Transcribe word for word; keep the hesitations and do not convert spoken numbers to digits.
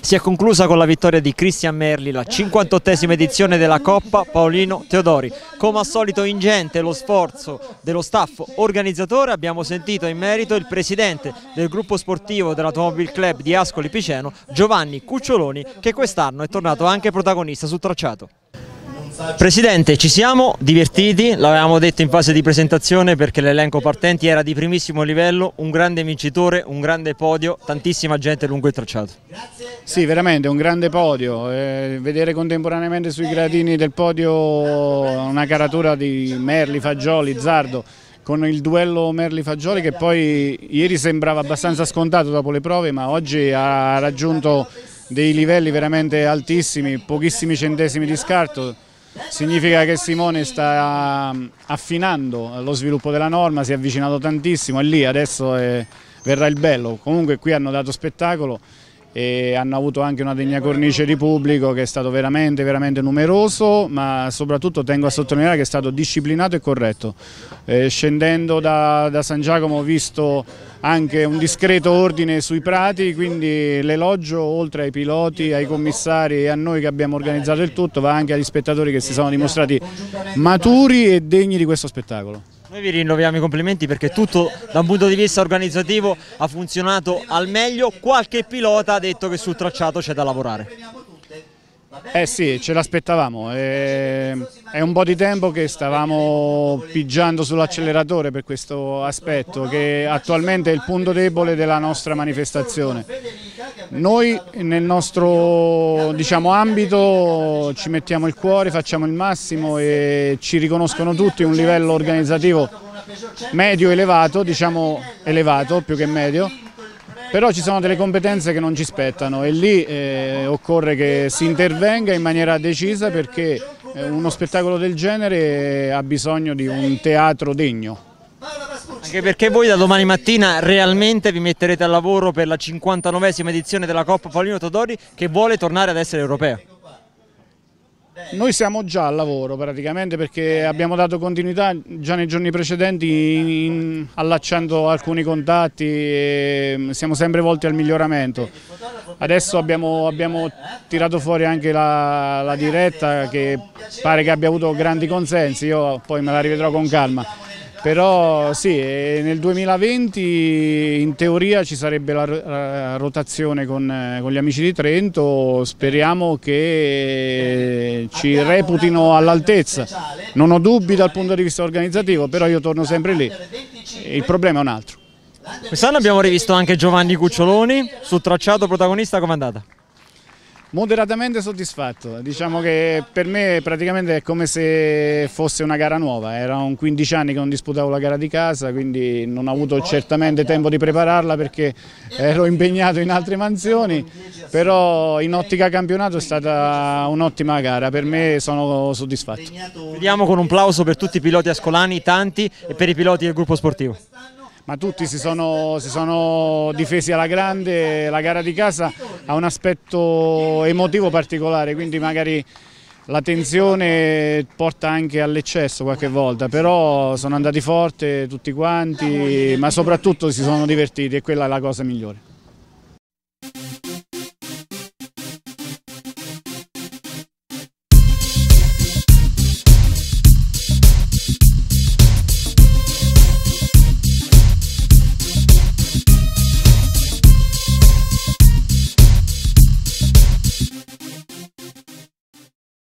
Si è conclusa con la vittoria di Cristian Merli, la cinquantottesima edizione della Coppa Paolino Teodori. Come al solito ingente lo sforzo dello staff organizzatore. Abbiamo sentito in merito il presidente del gruppo sportivo dell'Automobile Club di Ascoli Piceno, Giovanni Cuccioloni, che quest'anno è tornato anche protagonista sul tracciato. Presidente, ci siamo divertiti, l'avevamo detto in fase di presentazione, perché l'elenco partenti era di primissimo livello, un grande vincitore, un grande podio, tantissima gente lungo il tracciato. Sì, veramente un grande podio, eh, vedere contemporaneamente sui gradini del podio una caratura di Merli, Fagioli, Zardo, con il duello Merli-Fagioli che poi ieri sembrava abbastanza scontato dopo le prove, ma oggi ha raggiunto dei livelli veramente altissimi, pochissimi centesimi di scarto. Significa che Simone sta affinando lo sviluppo della norma, si è avvicinato tantissimo e lì adesso è, verrà il bello. Comunque qui hanno dato spettacolo e hanno avuto anche una degna cornice di pubblico che è stato veramente, veramente numeroso, ma soprattutto tengo a sottolineare che è stato disciplinato e corretto. Eh, scendendo da, da San Giacomo ho visto anche un discreto ordine sui prati, quindi l'elogio oltre ai piloti, ai commissari e a noi che abbiamo organizzato il tutto va anche agli spettatori che si sono dimostrati maturi e degni di questo spettacolo. Noi vi rinnoviamo i complimenti perché tutto da un punto di vista organizzativo ha funzionato al meglio. Qualche pilota ha detto che sul tracciato c'è da lavorare. Eh sì, ce l'aspettavamo, è un po' di tempo che stavamo pigiando sull'acceleratore per questo aspetto che attualmente è il punto debole della nostra manifestazione. Noi nel nostro, diciamo, ambito ci mettiamo il cuore, facciamo il massimo e ci riconoscono tutti un livello organizzativo medio elevato, diciamo elevato più che medio. Però ci sono delle competenze che non ci spettano e lì eh, occorre che si intervenga in maniera decisa perché eh, uno spettacolo del genere ha bisogno di un teatro degno. Anche perché voi da domani mattina realmente vi metterete al lavoro per la cinquantanovesima edizione della Coppa Paolino Teodori che vuole tornare ad essere europea. Noi siamo già al lavoro praticamente perché abbiamo dato continuità già nei giorni precedenti in, in, allacciando alcuni contatti e siamo sempre volti al miglioramento. Adesso abbiamo, abbiamo tirato fuori anche la, la diretta che pare che abbia avuto grandi consensi, io poi me la rivedrò con calma. Però sì, nel duemilaventi in teoria ci sarebbe la, la rotazione con, con gli amici di Trento, speriamo che ci reputino all'altezza. Non ho dubbi dal punto di vista organizzativo, però io torno sempre lì, il problema è un altro. Quest'anno abbiamo rivisto anche Giovanni Cuccioloni, sul tracciato protagonista, com'è andata? Moderatamente soddisfatto, diciamo che per me praticamente è come se fosse una gara nuova, erano quindici anni che non disputavo la gara di casa, quindi non ho avuto certamente tempo di prepararla perché ero impegnato in altre mansioni, però in ottica campionato è stata un'ottima gara, per me sono soddisfatto. Vediamo con un plauso per tutti i piloti ascolani, tanti, e per i piloti del gruppo sportivo. Ma tutti si sono, si sono difesi alla grande, la gara di casa ha un aspetto emotivo particolare, quindi magari la tensione porta anche all'eccesso qualche volta, però sono andati forte tutti quanti, ma soprattutto si sono divertiti e quella è la cosa migliore.